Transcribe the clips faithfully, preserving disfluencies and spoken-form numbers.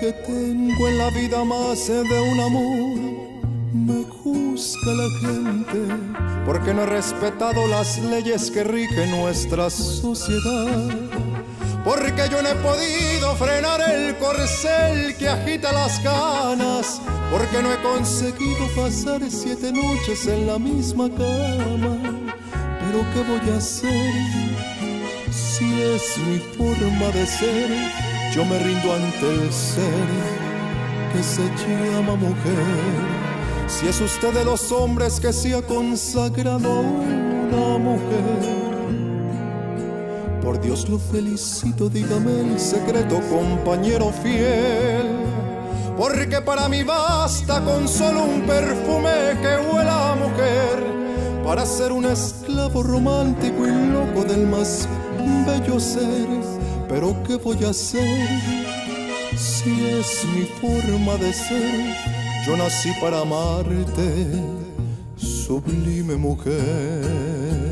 porque tengo en la vida más de un amor. Me juzga la gente porque no he respetado las leyes que rigen nuestra sociedad, porque yo no he podido frenar el corcel que agita las canas, porque no he conseguido pasar siete noches en la misma cama. Pero ¿qué voy a hacer si es mi forma de ser? Yo me rindo ante el ser que se llama mujer. Si es usted de los hombres que se ha consagrado a una mujer, por Dios lo felicito, dígame el secreto, compañero fiel, porque para mí basta con solo un perfume que huela a mujer para ser un esclavo romántico y loco del más bello ser. Pero ¿qué voy a hacer si es mi forma de ser? Yo nací para amarte, sublime mujer.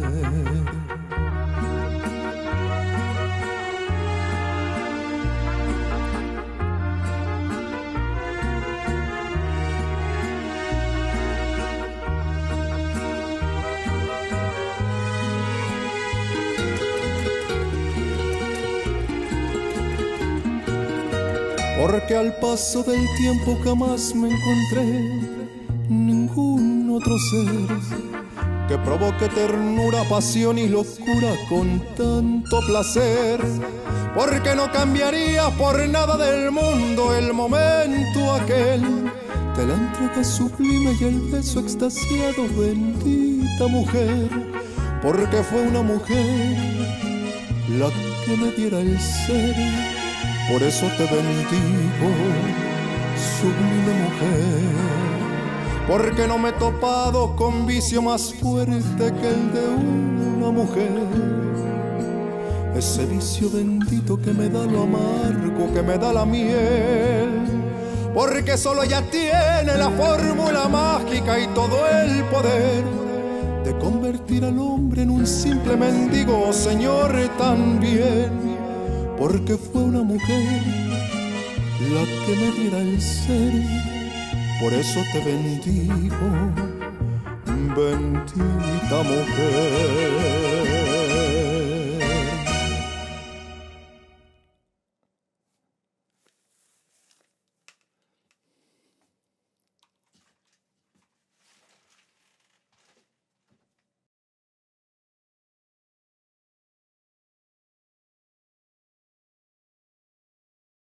Porque al paso del tiempo jamás me encontré ningún otro ser que provoque ternura, pasión y locura con tanto placer. Porque no cambiaría por nada del mundo el momento aquel de la entrega sublime y el beso extasiado, bendita mujer. Porque fue una mujer la que me diera el ser. Por eso te bendigo, sublime mujer, porque no me he topado con vicio más fuerte que el de una mujer. Ese vicio bendito que me da lo amargo, que me da la miel, porque solo ella tiene la fórmula mágica y todo el poder de convertir al hombre en un simple mendigo, Señor, también. Porque fue una mujer la que me diera el ser. Por eso te bendigo, bendita mujer.